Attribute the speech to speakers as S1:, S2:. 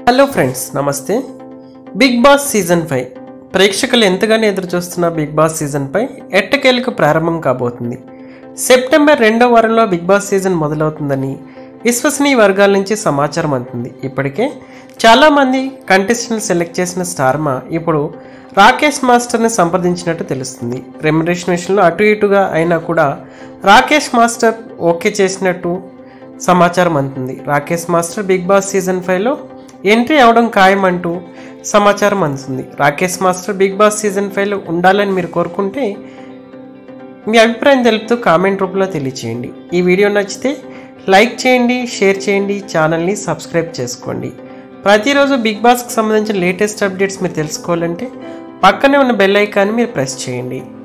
S1: Hello friends, నమస్తే. Bigg Boss season 5 ప్రేక్షకులు ఎంతగానో ఎదురు చూస్తున్న బిగ్ బాస్ సీజన్ 5 ఎట్టకేలకు ప్రారంభం కాబోతుంది. సెప్టెంబర్ 2వ వారంలో బిగ్ బాస్ సీజన్ మొదలవుతుందని విశ్వసనీయ వర్గాల నుంచి సమాచారం అందుతుంది. ఇప్పటికే చాలామంది కంటెస్టెంట్లు సెలెక్ట్ చేసిన స్టార్మా ఇప్పుడు రాకేష్ మాస్టర్ని సంప్రదించినట్టు తెలుస్తుంది. రెమ్యునరేషన్ విషయంలో అటు ఇటుగా అయినా కూడా రాకేష్ మాస్టర్ ఓకే చేసినట్టు సమాచారం అందుతుంది. Rakesh master Bigg Boss season 5లో ఎంట్రీ అవడం ఖాయమంటూ సమాచారం అందుతుంది. Rakesh master Bigg Boss season 5లో ఉండాలని మీరు కోరుకుంటే మీ అభిప్రాయం తెలుపుతూ కామెంట్ రూపంలో తెలియచేయండి. ఈ వీడియో నచ్చితే లైక్ చేయండి, షేర్ చేయండి, ఛానల్ని సబ్స్క్రైబ్ చేసుకోండి. ప్రతిరోజు బిగ్ బాస్కి సంబంధించిన లేటెస్ట్ అప్డేట్స్ మీరు తెలుసుకోవాలంటే పక్కనే ఉన్న బెల్ ఐకాన్ని మీరు ప్రెస్ చేయండి.